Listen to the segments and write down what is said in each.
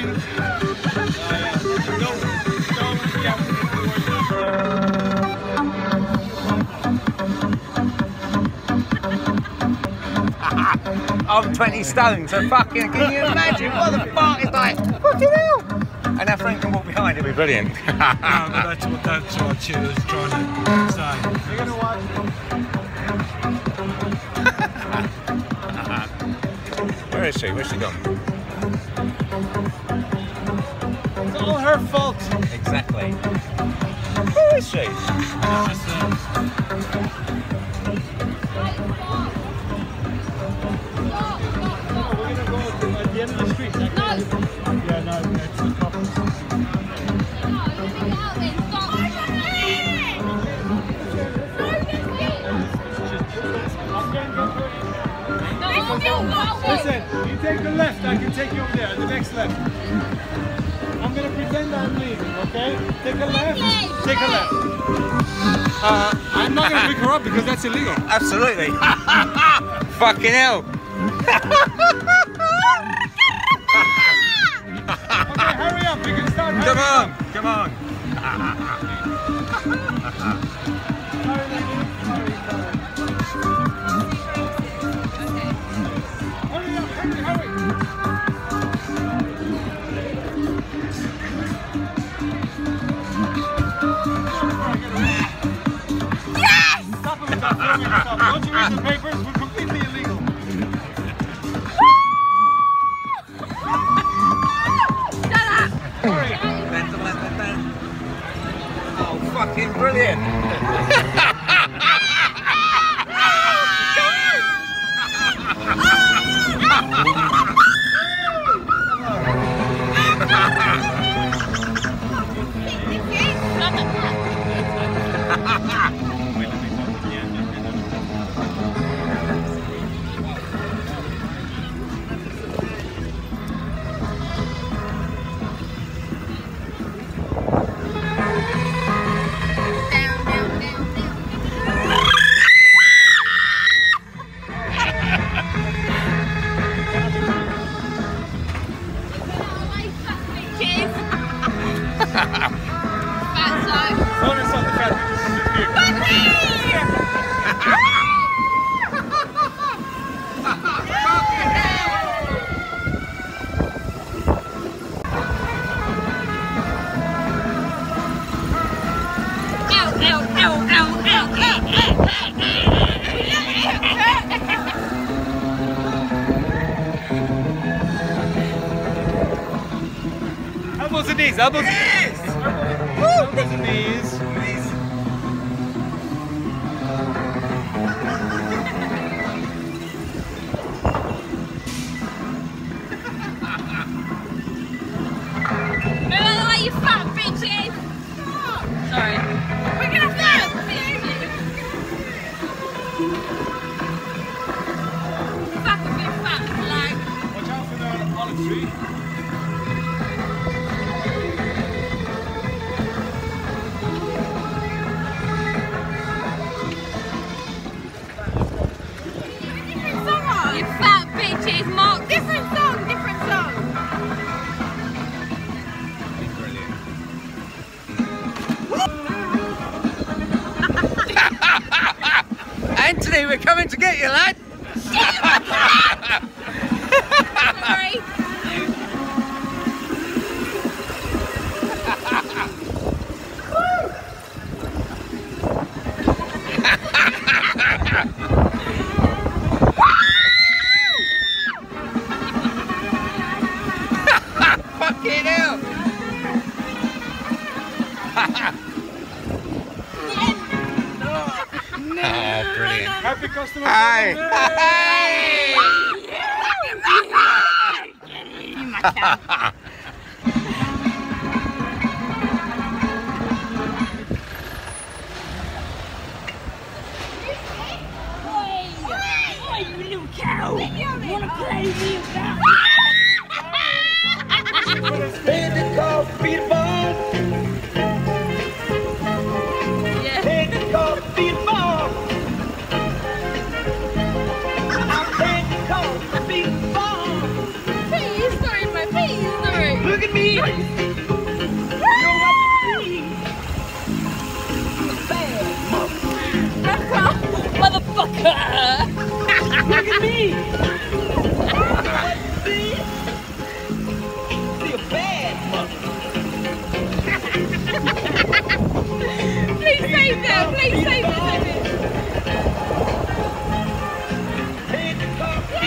I'm 20 stone, so fucking, can you imagine what the fuck is like? Fucking hell! And our friend can walk behind, it'll be brilliant. No, but that's what she was trying to say. You're gonna watch. Where is she? Where's she gone? It's all her fault. Exactly. Where is she? At the end of the street. No. Yeah, no, it's the couples. Listen, you take the left, I can take you over there, the next left. I'm gonna pretend I'm leaving, okay? Take a left, take a left. I'm not gonna pick her up because that's illegal. Absolutely. Fucking hell. Okay, hurry up, we can start. Come on, come on. Don't you read the papers? We're completely illegal. Shut up! Oh, fucking brilliant. Elbows and knees, elbows and knees. Elbows and knees. Move out of the way, you fat bitches! Sorry. We're gonna have to fucking big fat flag. Watch out for the olive tree. You fat bitches, Mark. Different song, different song. Anthony, we're coming to get you, lad. Sorry. Fucking hell. Oh, brilliant. Happy customer. Hi. Oi, you little cow. Wanna play me about? Baby, call Peter Bond. Yeah. Baby, call Peter Bond. I'm ready to call Peter Bond. Please, sorry, my please, sorry. Look at me. Motherfucker! Look at me. You're bad, mother. Please save them! Please save them! Paid the coffee.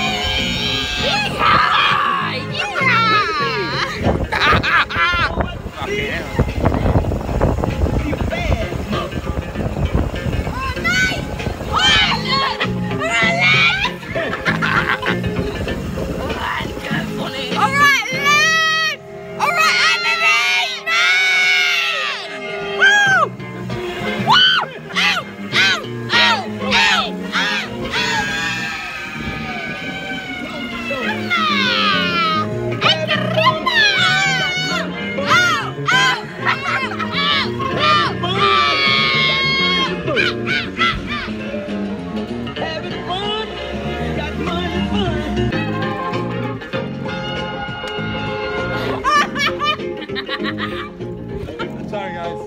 Sorry, guys.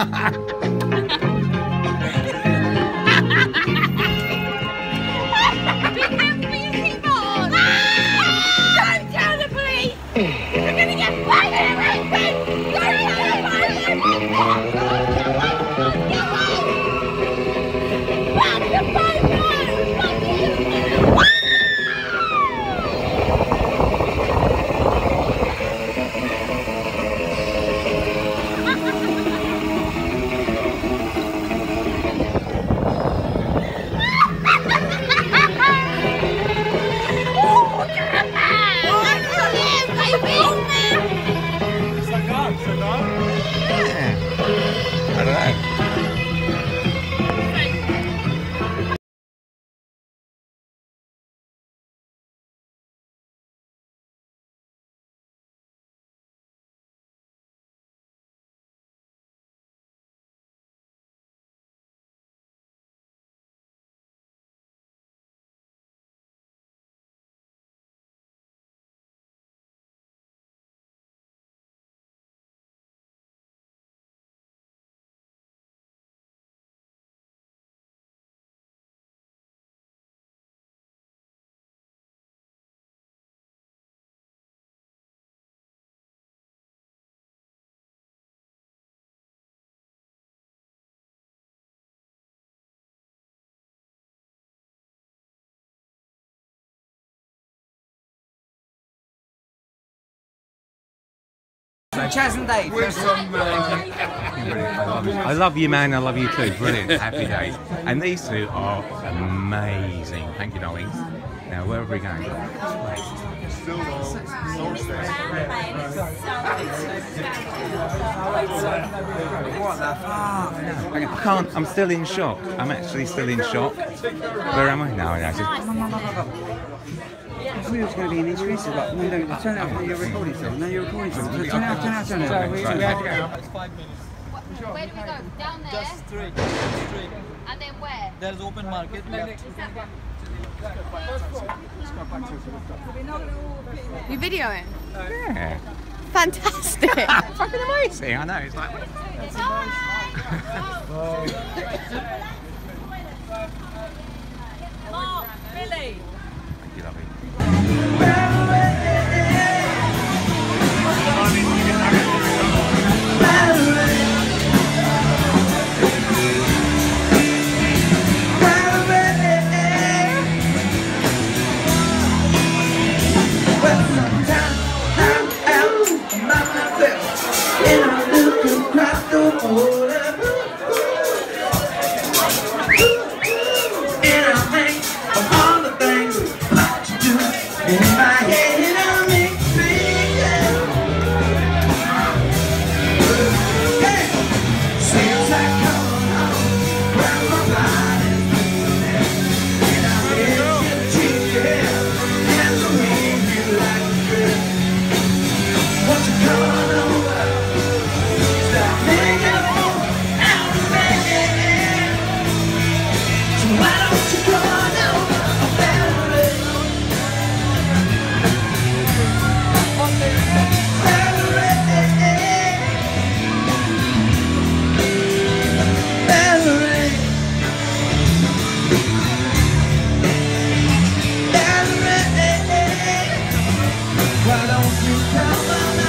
Don't tell the police! You're gonna get fucking arrested! Don't tell the police! Fuck the police! I don't know. Chaz and Dave. I love you, man. I love you too. Brilliant. Happy days. And these two are amazing. Thank you, darlings. Now, where are we going? What the fuck? I can't. I'm still in shock. I'm actually still in shock. Where am I? No, no. Just... I thought it was going to be an interview. So like, no, turn out. You're recording still. No, you're recording still. Turn out. Where do we go? Down there? Just straight. And then where? There's open market left. You videoing? Yeah. Fantastic! Fucking amazing. I know. It's like... Mark, Billy! Thank you, lovely. And I think of all the things I like to do in my head. You come